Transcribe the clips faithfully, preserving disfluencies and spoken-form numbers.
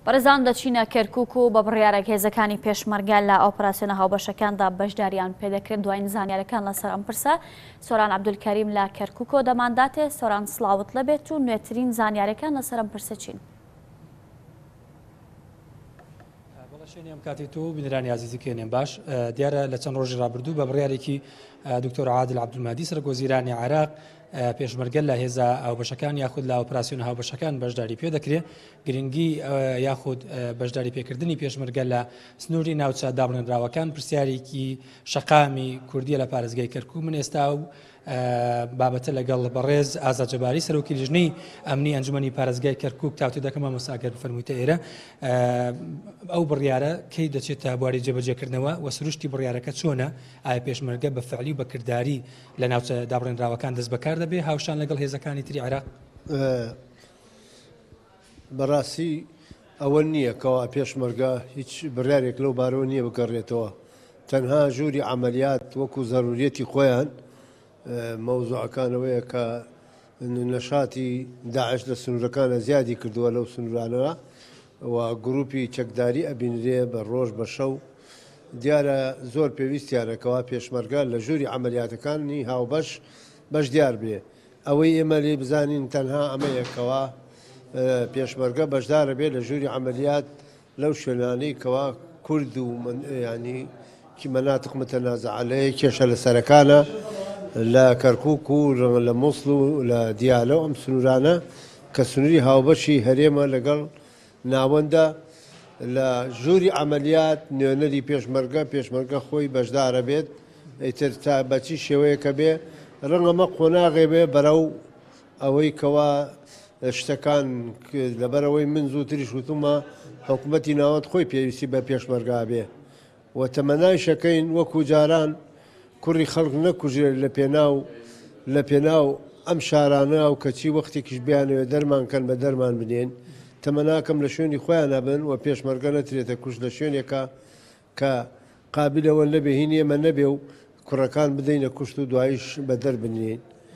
بەڕێزان دەچینە کەرکووک و بە بڕیارە هێزەکانی پێشمەرگە لە ئۆپراسیۆنە هاوبەشەکاندا بەشداریان پێدەکرێت دوای زانیاریەکان لەسەر ئەم پرسە. سۆران عەبدولکەریم لە کەرکووکۆ دەمانداتێ. سۆران سڵاوت لەبێت و نوێترین زانیاریەکان لەسەر ئەم پرسە چین؟ شوێنی ئەم کاتی تۆ بینەرانی عزیزی کێنێن باش دیارە لە چەند ڕۆژی ڕابردوو بە بڕیارێکی دکتۆر عادل عەبدولمادی سەرۆکوەزیرانی عێراق پێشمەرگە لە هێزە هاوبەشەکان یاخود لە ئۆپراسیۆنە هاوبەشەکان بەشداری پێ دەکرێت. گرنگی یاخود بەشداری پێکردنی پێشمەرگە لە سنووری ناوچە دابڕێنراوەکان پرسیارێکی شەقامی کوردیە لە پارێزگای کەرکووک. من ئێستا و بابەتە لەگەڵ بەڕێز ئازاد جەباری سەرۆکی لیژنەی ئەمنی ئەنجومەنی پارێزگای کەرکووک تاوتێ دەکەم مامۆستاگەر بفەرموویتە ئێرە ئەو بڕیارە کەی دەچێتە بواری جێبەجێکردنەوە و سروشتی بڕیارەکە چۆنە؟ ئایا پێشمەرگە بە فعلی و بەکردداری لە ناوچە دابڕێنراوەکان دەست بەکار دەبێ هاوشان لەگەڵ هێزەکانی تری عێراق؟ بەڕاستی ئەوە نییە کەوا پێشمەرگە هیچ بڕیارێک لەو بارەوە نییە بگەڕێتەوە. تەنها ژووری عملیات وەکو زەروریەتی خۆیان مەوزوعەکانەوەیە کە نەشاتی داعش لە سنوورەکانە زیادی کردووە لەو سنوورانەوە و گروپی چەکداری ئەبینرێ بە ڕۆژ بە شەو. دیارە زۆر پێویستیانەکەوا پێشمەرگە لە ژووری عملیاتەکانی هاوبەش بەش دیار بێ. ئەوەی ئێمە لێ بزانین تەنها ئەمەیەکەوە پێشمەرگە بەشدارە بێ لە ژووری عملیات لەو شوێنانەی کەوا کورد و ینی کی مەناتق متەنازع لە کێشە لە سەرەکانە لە کەرکووک و لە مووسڵ و لە دیالە ئەم سنوورانە کە سنووری هاوبەشی هەرێمە لەگەڵ ناوەندە لە ژووری عملیات نوێنەری پێشمەرگە پێشمەرگە خۆی بەشدارە بێت. ئیتر تا بەچی شێوەیەکە بێ ڕەنگەمە قۆناغێ بێ بەرەو ئەوەی کەوا شتەکان لەبەرەوەی من زووتریش وتومە حکوومەتی ناوەند خۆی پێویستی بە پێشمەرگا بێ و تەمەنای شەکەین وەکو جاران کوڕی خەڵک نەکوژێت لە پێناو لە پێناو ئەم شارانە و کەچی وەختێکیش بیانەوێت دەرمانکەن بە دەرمان بنێن تەمەناکەم لە شوێنی خۆیان نەبن و پێشمەرگە نەترێتە کوش لە شوێنێکە کە قابلەوە نەبێ هین ئێمە نەبێ و کوڕەکان بدەینە کوشت و دوایش بە دەربنێن.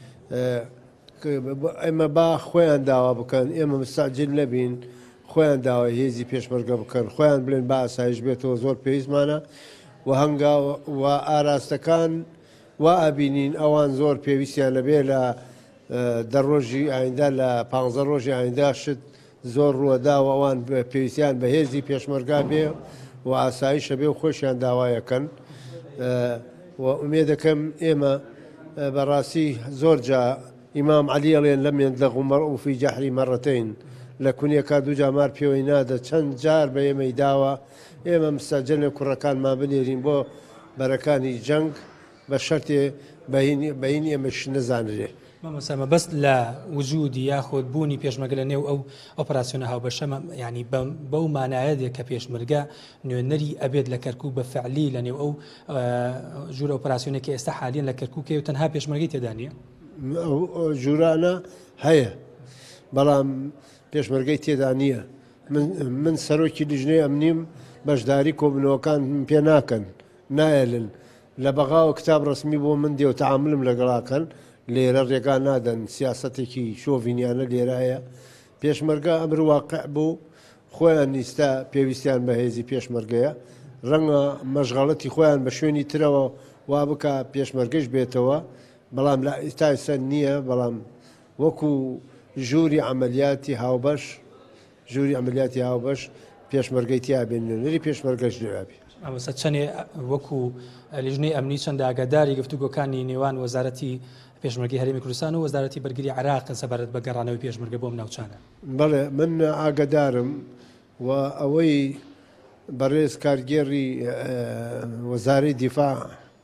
ئێمە با خۆیان داوا بکەن ئێمە مستعجل نەبین خۆیان داوای هێزی پێشمەرگە بکەن خۆیان بڵێن با ئاسایش بێتەوە زۆر پێویستمانە و هەنگا و ئاراستەکان وا ئەبینین ئەوان زۆر پێویستیان لەبێ لە دەڕۆژی ئایندا لە پانزە ڕۆژی ئایندا شت زۆر ڕووەداوە ئەوان پێویستیان بە هێزی پێشمەرگا بێ و ئاسایشە بێ و خۆشیان داوایەکەن و ئومێ دەکەم ئێمە بەڕاستی زۆر جا ئیمام عەلی ئەڵێن لەم یەندەغ مەرء فی جەحری مەرەتەین لە کونیەکە دوو جامار پێوەی نادە چەند جار بە ئێمەی داوە ئێمە مستەجەلە کوڕەکانمان بنێرین بۆ بەرەکانی جەنگ بە شەرتێ بەهینی ئێمەش نەزانرێ. مامۆستا بەست لە وجودی یاخود بوونی پێشمەرگە لە نێو ئەو ئۆپراسیۆنە هاوبەشەمە ینی بەو مانایەتێک کە پێشمەرگە نوێنەری ئەبێت لە کەرکووک بە فعلی لە نێو ئەو ژوورە ئۆپراسیۆنێکی ئێستا حالیان لە کەرکووکێ و تەنها پێشمەرگەی تێدا نیە؟ ژوورانە هەیە بەڵام پێشمەرگەی تێدا نییە. من سەرۆکی لیژنەی ئەمنیم بەشداری کۆبنەوەکان پێ ناکەن نایەلن لە بەغاوە کتاب ڕسمی بۆ من دێ و تەعاملم لەگەڵاکەن لێرە ڕێگا نادەن سیاسەتێکی شۆڤینیانە لێرایە. پێشمەرگە ئەمر واقع بوو خۆیان نیستە پێویستیان بە هێزی پێشمەرگەیە ڕەنگە مەشغەڵەتی خۆیان بە شوێنی ترەوە وا بکە پێشمەرگەش بێتەوە بەڵام لە ئێستای سەر نییە. بەڵام وەکو ژووری عملیاتی هاوبەش ژووری عملیاتی هاوبەش پێشمەرگەی تیا بێنێنەری پێشمەرگەش لێرابێ. ئەوەسە چەندێ وەکو لیژنەی ئەمنی چەند ئاگاداری گفتوگۆکانی نێوان وەزارەتی پێشمەرگی هەرێمی کوردستان و وەزارەتی بەرگری عێراق سەبارەت بە گەڕانەوەی پێشمەرگە بۆم ناوچانە؟ بەڵێ من ئاگادارم و ئەوەی بەڕێز کارگێڕی وەزارەی دیفاع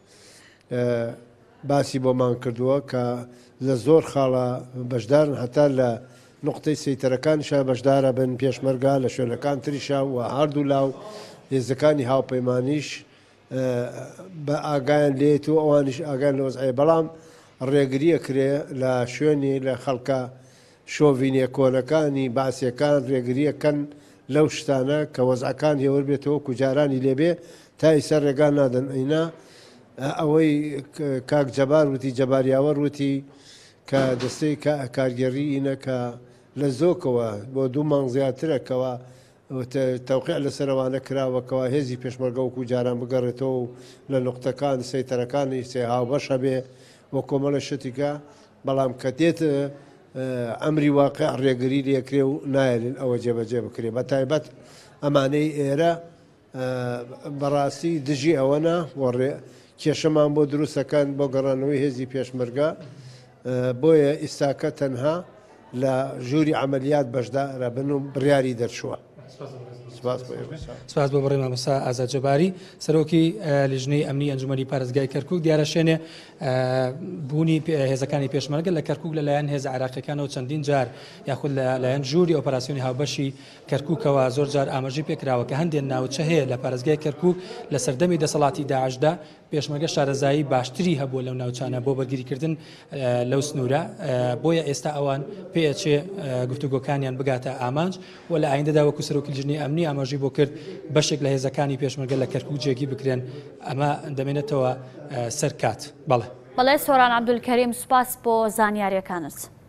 باسی بۆمان کردووە کە لە زۆر خاڵە بەشدارن هەتا لە نقطەی سەیتەرەکانیشان بەشدارە بن پێشمەرگا لە شوێنەکان تریشا و هەردوو لاو هێزەکانی هاوپەیمانیش بە ئاگایان لێت و ئەوانیش ئاگیان لە وەزعەیە بەڵام ڕێگریە کرێ لە شوێنی لە خەڵکە شۆڤینیە کۆنەکانی باسیەکان ڕێگریەکەن لەو شتانە کە وەزعەکان هێور بێتەوە کوجارانی لێبێ تا ئیسەر ڕێگان نادەن ئەینا ئەوەی کاک جەبار وتی جەباریاوە وتی کە دەستەی کارگەڕی ئینە کە لە زۆکەوە بۆ دوو مانگ زیاترەکەوە تەوقیع لەسەرەوانە کراوەکەوە هێزی پێشمەرگە وەکو جاران بگەڕێتەوە و لە نقطەکان سەیتەرەکانی سێ هاوبەشە بێ وە کۆمەڵە شتیکە بەڵام کە دێت ئەمری واقع ڕێگری لێکرێ و نایێن ئەوە جێبەجێ بکرێ بە تایبەت ئەمانەی ئێرە بەڕاستی دژی ئەوەنە وەڕێ کێشەمان بۆ دروستەکان بۆ گەڕانەوەی هێزی پێشمەرگە بۆیە ئیساکە تەنها لە ژووری عملیات بەشدارە بن و بڕیاری دەرچووە. سپاس بۆ بڕێ مامۆستا ئازاد جەباری سەرۆکی لیژنەی ئەمنی ئەنجومەنی پارێزگای کەرکووک دیارە شوێنێ بوونی هێزەکانی پێشمەرگە لە کەرکووک لەلایەن هێز عراقیەکانەوە چەندین جار یاخود لەلایەن ژووری ئۆپەراسیۆنی هاوبەشی کەرکووکەوە زۆر جار ئاماژەی پێکراوە کە هەندێک ناوچە هەیە لە پارێزگای کەرکووک لە سەردەمی دەسەڵاتی داعشدا پێشمەرگە شارەزایی باشتری هەبووە لەو ناوچانە بۆ بەرگریکردن لەو سنوورە بۆیە ئێستا ئەوان پێچێ گفتوگۆکانیان بگاتە ئامانج و لە ئایندەدا وەکو سەرۆکی لیژنەی ئەمنی ئاماژەی بۆ کرد بەشێک لە هێزەکانی پێشمەرگە لە کەرکووک جێگی بکرێن ئەمە دەمێنێتەوە سەرکات. بەڵێ بەڵێ سۆران عەبدولکەریم سوپاس بۆ زانیاریەکانت.